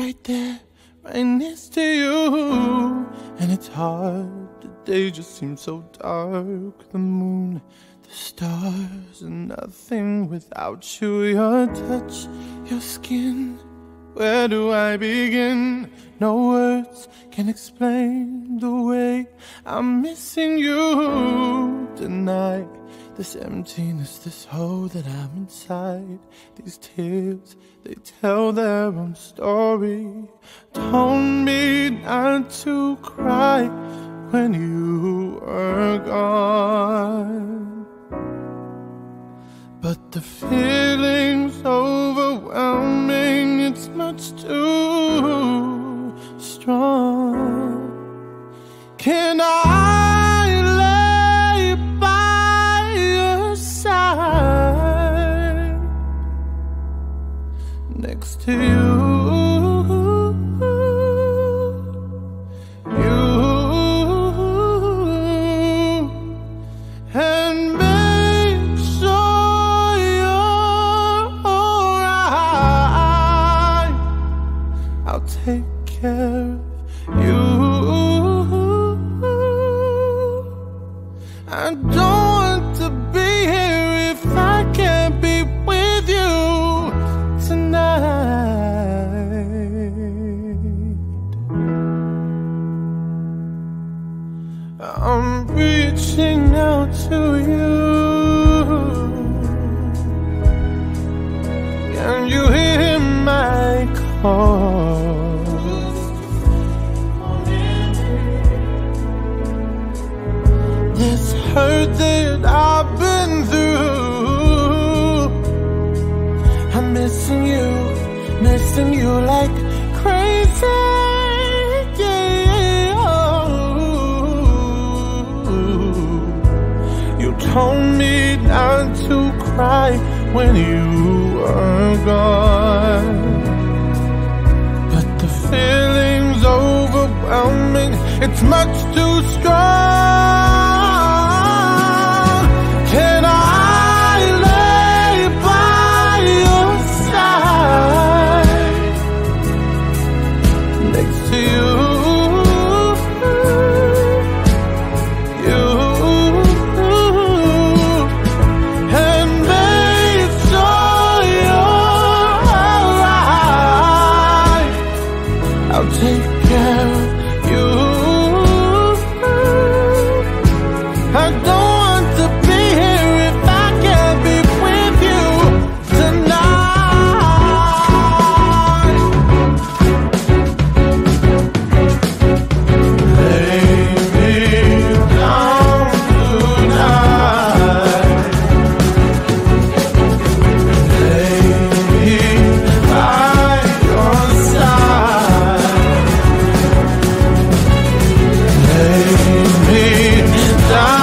right there, right next to you. And it's hard, the day just seems so dark. The moon, the stars, and nothing without you. Your touch, your skin, where do I begin? No words can explain the way I'm missing you tonight. This emptiness, this hole that I'm inside. These tears, they tell their own story. Told me not to cry when you were gone, but the feeling's overwhelming. It's much too strong. Can I lay by your side next to you? Take care of you. I don't want to be here if I can't be with you tonight. I'm reaching out to you. Can you hear my call? This hurt that I've been through, I'm missing you like crazy. Yeah. You told me not to cry when you were gone, but the feeling's overwhelming. It's much too strong. Can I lay by your side next to you? And make sure you're alright. I'll take care of you. I don't want to be here if I can't be with you tonight. Lay me down tonight. Lay me by your side. Lay me down.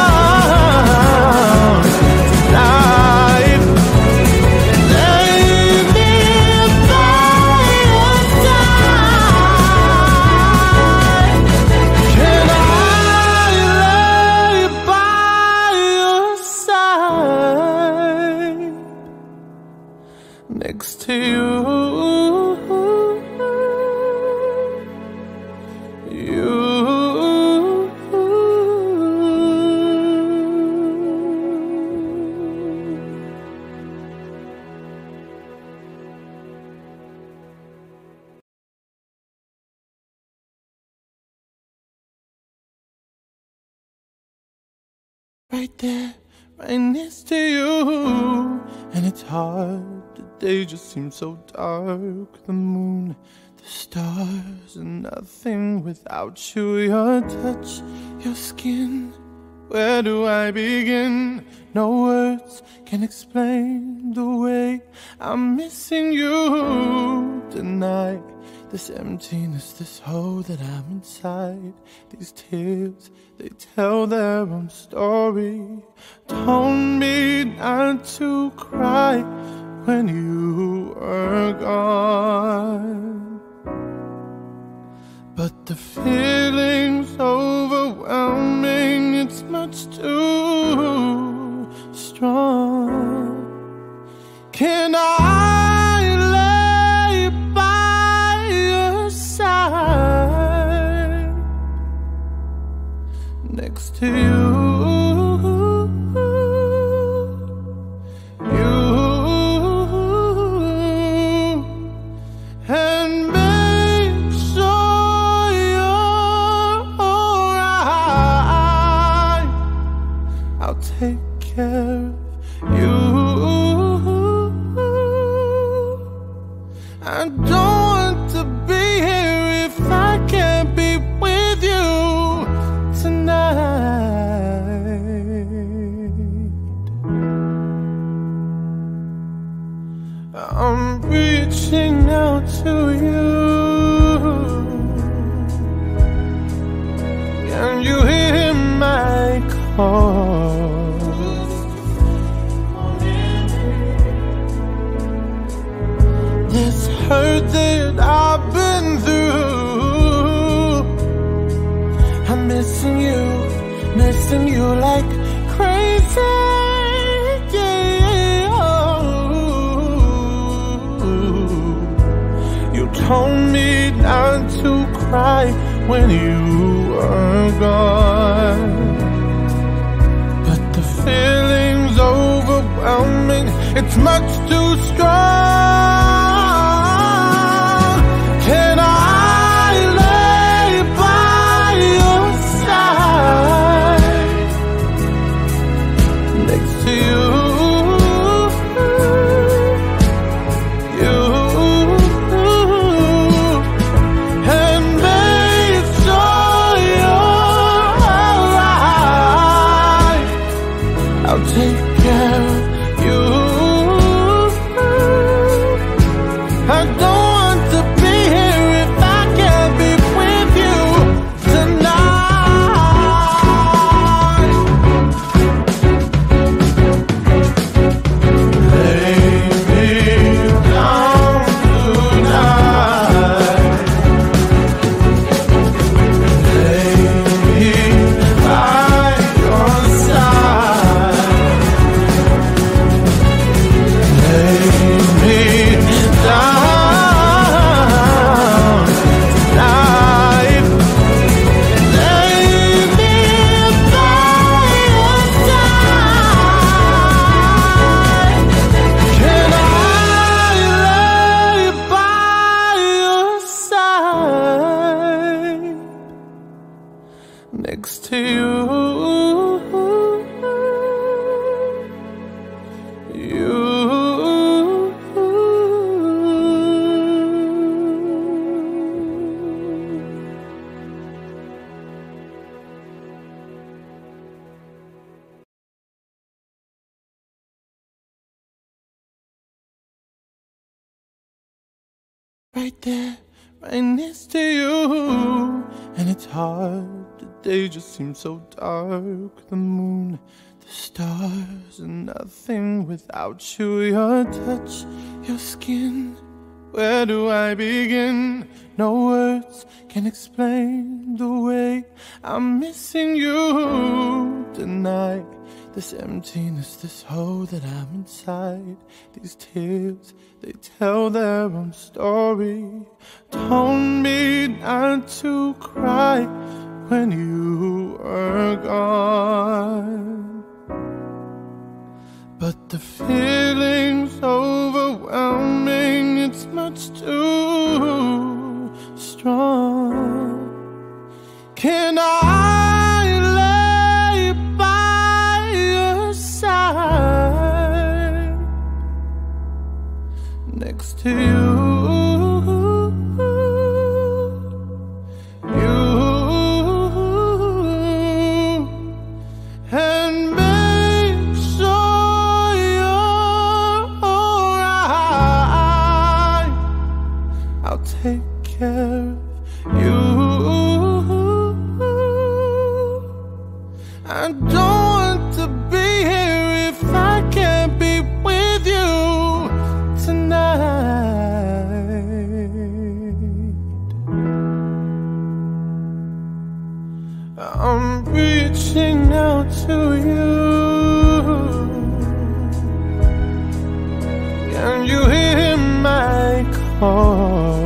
Next to you, right there, right next to you. And it's hard, the day just seems so dark. The moon, the stars, and nothing without you. Your touch, your skin, where do I begin? No words can explain the way I'm missing you tonight. This emptiness, this hole that I'm inside. These tears, they tell their own story. Told me not to cry when you were gone, but the feeling's overwhelming. It's much too strong. Can I lay by next to you. And make sure you're alright. I'll take care of you. I don't want to be here if I can't be with you tonight. I'm reaching out to you. Can you hear my call? This hurt that I've been through, I'm missing you like crazy. You told me not to cry when you were gone, but the feeling's overwhelming, it's much too strong. Can I lay by your side, next to you? I'll take care of you. I don't want to be here if I can't be with you tonight. Lay me down tonight. Lay me by your side. Next to you, right there, right next to you. And it's hard, the day just seems so dark. The moon, the stars, and nothing without you. Your touch, your skin, where do I begin? No words can explain the way I'm missing you tonight. This emptiness, this hole that I'm inside. These tears, they tell their own story. Told me not to cry when you were gone, but the feeling's overwhelming, it's much too strong. Can I lay by your side, next to you? Take care of you. I don't want to be here if I can't be with you tonight. I'm reaching out to you. Can you hear my call?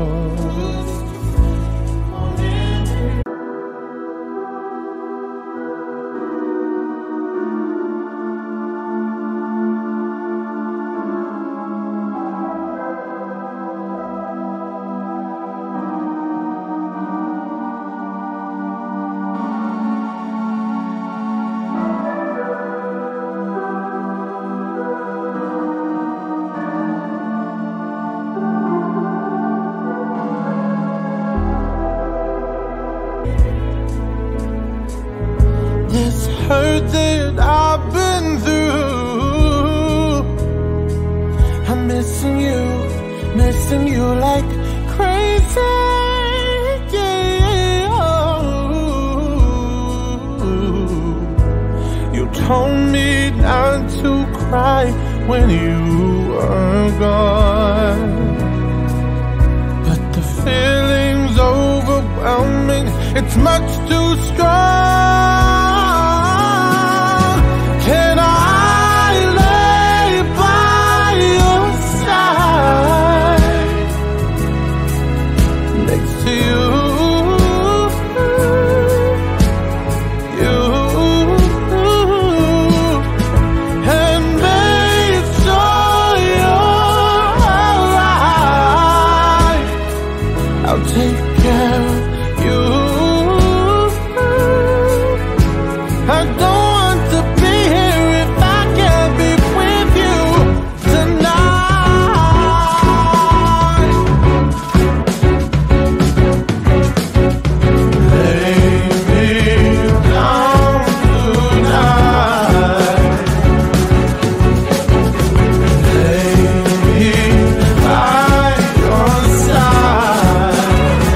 hurt that I've been through. I'm missing you like crazy. Yeah. You told me not to cry when you were gone, but the feeling's overwhelming. It's much too strong. Can I lay by your side next to you? I'll take care of you. I don't want to be here if I can't be with you tonight. Lay me down tonight. Lay me by your side.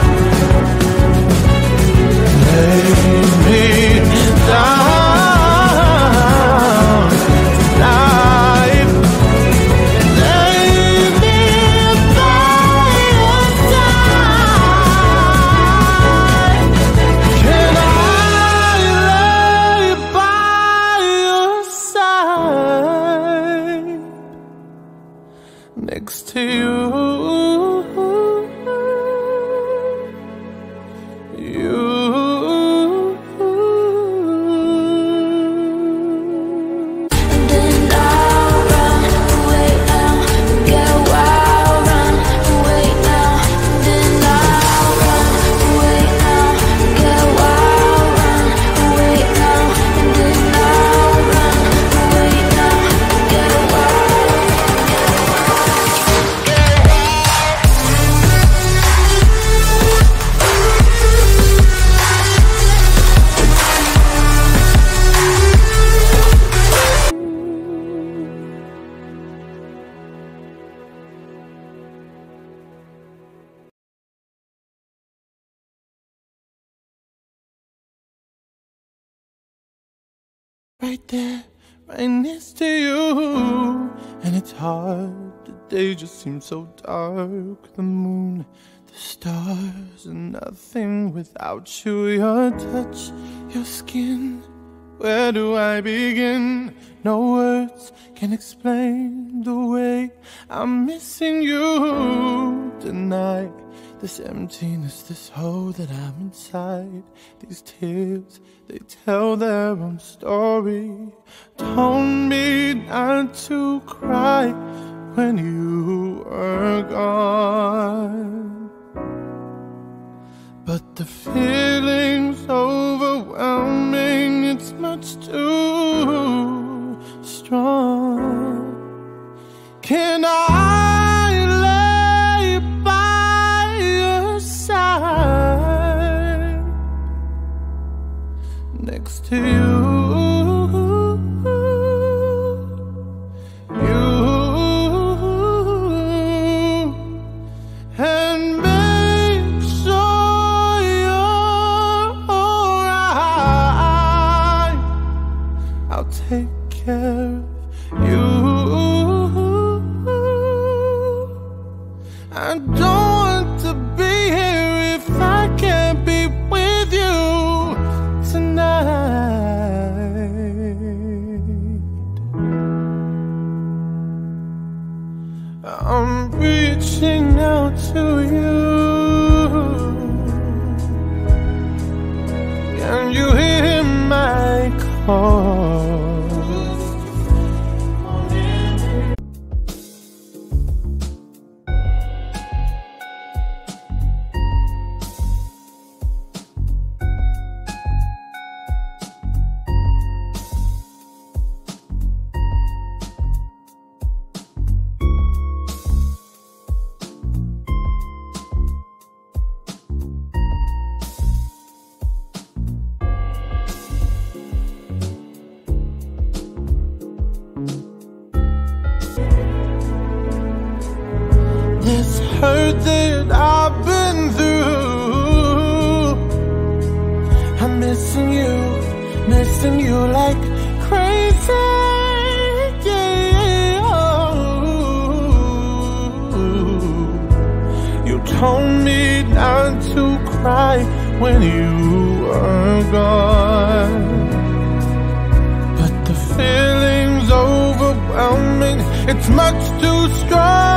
Lay me down tonight. Lay me by your side. Can I lay by your side next to you? Right there, right next to you. And it's hard, the day just seems so dark. The moon, the stars, and nothing without you. Your touch, your skin, where do I begin? No words can explain the way I'm missing you tonight. This emptiness, this hole that I'm inside. These tears, they tell their own story. Told me not to cry when you were gone, but the feeling's overwhelming. It's much too strong. Can I lay by your side next to you? right when you were gone. But the feeling's overwhelming, it's much too strong.